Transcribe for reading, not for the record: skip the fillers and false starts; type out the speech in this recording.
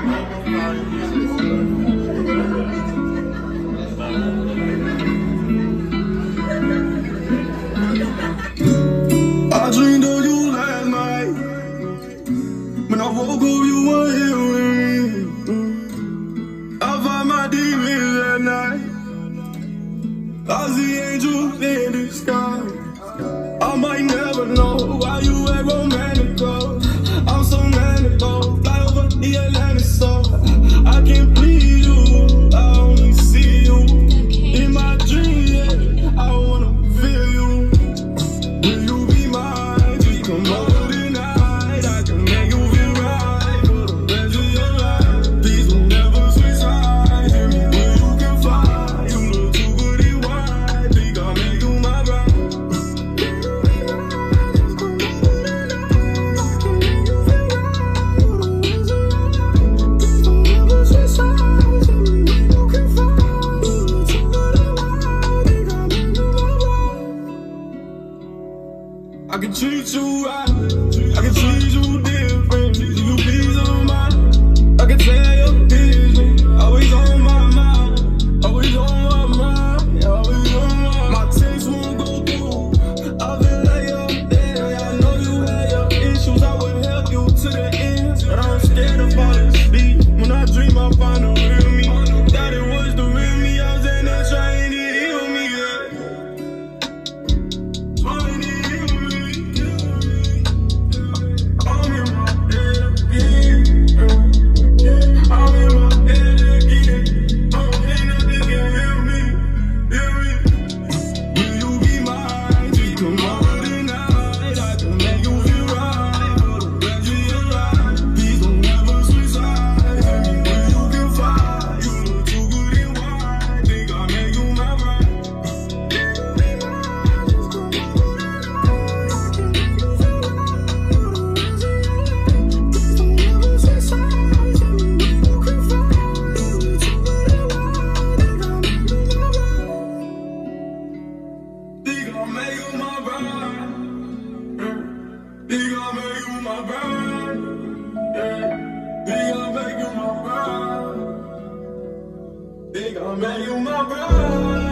I dreamed of you last night. When I woke up, you were here with me. I find my demons at night. I see angels in the sky. I might never know why you act romantical. I'm so manical, fly over the Atlantic, so I can't please you. I only see you in my dreams. Yeah. I wanna feel you. Will you be mine? Just come over tonight. I can make you feel right for the rest of your life. Please don't never switch sides. Tell me where you can fly. You look too good in white. Think I'll make you my bride. I can treat you right, I can treat you different. You please on mine, I can tell your business. Always on my mind, always on my mind, always on my mind. My text won't go through, I feel like you're there. I know you had your issues, I would help you to the end. But I'm scared of falling asleep. When I dream I find the real me. Thought it was the real me, I was in there trying to heal me, yeah. Trying to heal me. Think I'll make you my bride.